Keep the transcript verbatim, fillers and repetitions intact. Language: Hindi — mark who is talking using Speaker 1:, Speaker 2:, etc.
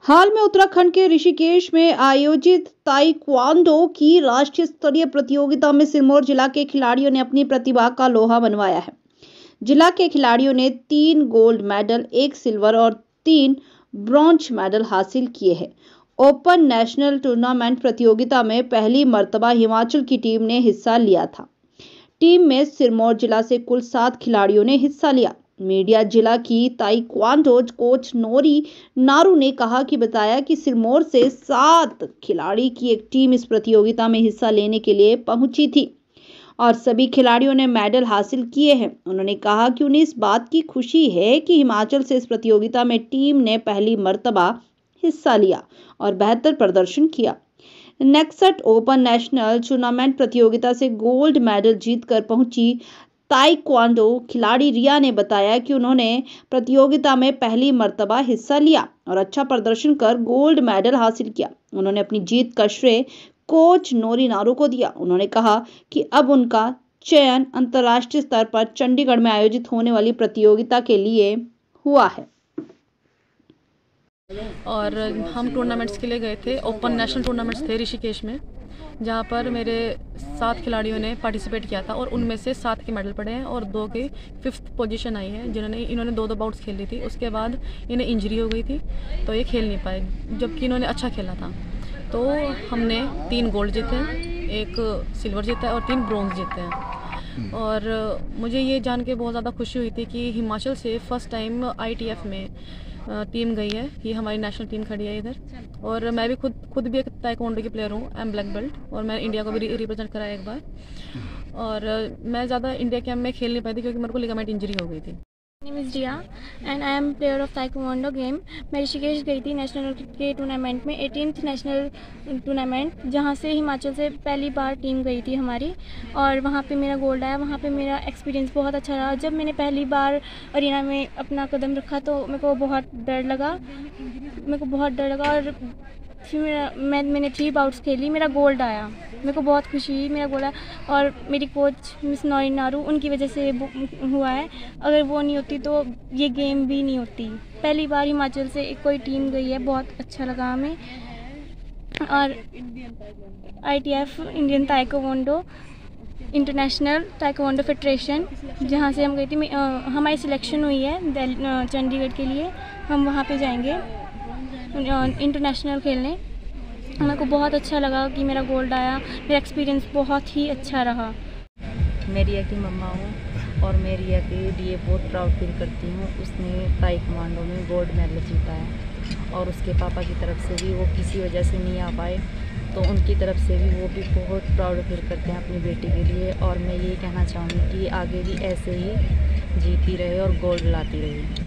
Speaker 1: हाल में उत्तराखंड के ऋषिकेश में आयोजित ताइक्वांडो की राष्ट्रीय स्तरीय प्रतियोगिता में सिरमौर जिला के खिलाड़ियों ने अपनी प्रतिभा का लोहा मनवाया है। जिला के खिलाड़ियों ने तीन गोल्ड मेडल, एक सिल्वर और तीन ब्रॉन्ज मेडल हासिल किए हैं। ओपन नेशनल टूर्नामेंट प्रतियोगिता में पहली मर्तबा हिमाचल की टीम ने हिस्सा लिया था। टीम में सिरमौर जिला से कुल सात खिलाड़ियों ने हिस्सा लिया। मीडिया जिला की ताइक्वांडो कोच नोरी नारू ने कहा कि बताया कि सिरमौर से सात खिलाड़ी की एक टीम इस प्रतियोगिता में हिस्सा लेने के लिए पहुंची थी और सभी खिलाड़ियों ने मेडल हासिल किए हैं। उन्होंने कहा कि उन्हें इस बात की खुशी है कि हिमाचल से इस प्रतियोगिता में टीम ने पहली मर्तबा हिस्सा लिया और बेहतर प्रदर्शन किया। नेक्सट ओपन नेशनल टूर्नामेंट प्रतियोगिता से गोल्ड मेडल जीतकर पहुंची ताइक्वांडो खिलाड़ी रिया ने बताया कि उन्होंने प्रतियोगिता में पहली मर्तबा हिस्सा लिया और अच्छा प्रदर्शन कर गोल्ड मेडल हासिल किया। उन्होंने अपनी जीत का श्रेय कोच नोरी नारू को दिया। उन्होंने कहा कि अब उनका चयन अंतर्राष्ट्रीय स्तर पर चंडीगढ़ में आयोजित होने वाली प्रतियोगिता के लिए हुआ है।
Speaker 2: और हम टूर्नामेंट्स के लिए गए थे। ओपन नेशनल टूर्नामेंट्स थे ऋषिकेश में, जहाँ पर मेरे सात खिलाड़ियों ने पार्टिसिपेट किया था और उनमें से सात के मेडल पड़े हैं और दो की फिफ्थ पोजीशन आई है, जिन्होंने इन्होंने दो दो बाउट्स खेली थी। उसके बाद इन्हें इंजरी हो गई थी तो ये खेल नहीं पाए, जबकि इन्होंने अच्छा खेला था। तो हमने तीन गोल्ड जीते हैं, एक सिल्वर जीता है और तीन ब्रॉन्ज जीते हैं। और मुझे ये जान के बहुत ज़्यादा खुशी हुई थी कि हिमाचल से first time I T F में टीम गई है। ये हमारी नेशनल टीम खड़ी है इधर। और मैं भी खुद खुद भी एक ताइक्वांडो की प्लेयर हूँ, आई एम ब्लैक बेल्ट, और मैं इंडिया को भी रिप्रेजेंट कराया एक बार। और मैं ज़्यादा इंडिया कैंप में खेल नहीं पाई थी क्योंकि मेरे को लिगामेंट इंजरी हो गई थी।
Speaker 3: Name is Riya and I am player of taekwondo game. मैं ऋषिकेश गई थी नेशनल के टूर्नामेंट में, एटीनथ नेशनल टूर्नामेंट, जहाँ से हिमाचल से पहली बार टीम गई थी हमारी और वहाँ पे मेरा गोल्ड आया। वहाँ पे मेरा एक्सपीरियंस बहुत अच्छा रहा। जब मैंने पहली बार अरीना में अपना कदम रखा तो मेरे को बहुत डर लगा मेरे को बहुत डर लगा और फिर मेरा मैं मैंने थ्री बाउट्स खेली, मेरा गोल्ड आया। मेरे को बहुत खुशी हुई, मेरा गोल्ड आया। और मेरी कोच मिस नोरी नारू, उनकी वजह से हुआ है। अगर वो नहीं होती तो ये गेम भी नहीं होती। पहली बार हिमाचल से एक कोई टीम गई है, बहुत अच्छा लगा हमें। और I T F Indian taekwondo international taekwondo federation, जहाँ से हम गई थी, हमारी सिलेक्शन हुई है चंडीगढ़ के लिए। हम वहाँ पे जाएंगे इंटरनेशनल खेलने। मेरे को बहुत अच्छा लगा कि मेरा गोल्ड आया। मेरा एक्सपीरियंस बहुत ही अच्छा रहा।
Speaker 4: मैं रिया की मम्मा हूँ और मैं रिया के लिए बहुत प्राउड फील करती हूँ। उसने ताइक्वांडो में गोल्ड मेडल जीता है और उसके पापा की तरफ से भी वो किसी वजह से नहीं आ पाए, तो उनकी तरफ से भी वो भी बहुत प्राउड फील करते हैं अपनी बेटी के लिए। और मैं ये कहना चाहूँगी कि आगे भी ऐसे ही जीती रहे और गोल्ड लाती रहे।